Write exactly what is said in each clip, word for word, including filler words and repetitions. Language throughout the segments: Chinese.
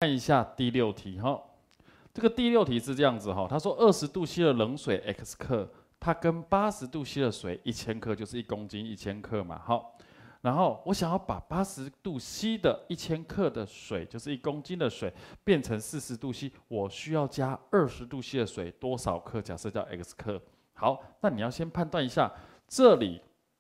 看一下第六题哈，这个第六题是这样子哈，他说二十度 C 的冷水 x 克，它跟八十度 C 的水一千克就是一公斤一千克嘛，好，然后我想要把八十度 C 的一千克的水，就是一公斤的水，变成四十度 C， 我需要加二十度 C 的水多少克？假设叫 x 克。好，那你要先判断一下，这里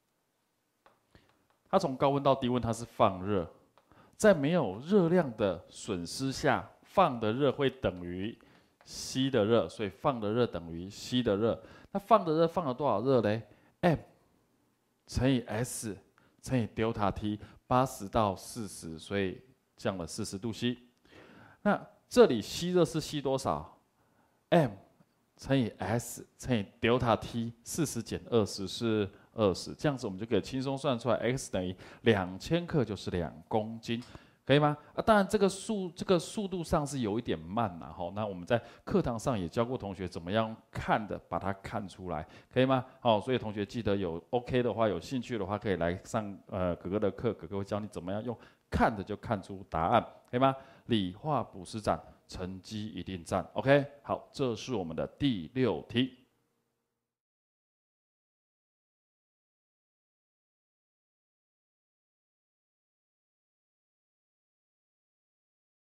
它从高温到低温它是放热。 在没有热量的损失下，放的热会等于吸的热，所以放的热等于吸的热。那放的热放了多少热嘞 ？M 乘以 S 乘以 delta T， 八十到四十，所以降了四十度 C。那这里吸热是吸多少 ？M 乘以 S 乘以 delta T， 四十减二十是 二十，这样子我们就可以轻松算出来 x 等于两千克就是两公斤，可以吗？啊，当然这个速这个速度上是有一点慢呐，哈。那我们在课堂上也教过同学怎么样看的，把它看出来，可以吗？好，所以同学记得有 OK 的话，有兴趣的话可以来上呃哥哥的课，哥哥会教你怎么样用看的就看出答案，可以吗？理化补习展成绩一定赞 ，OK。好，这是我们的第六题。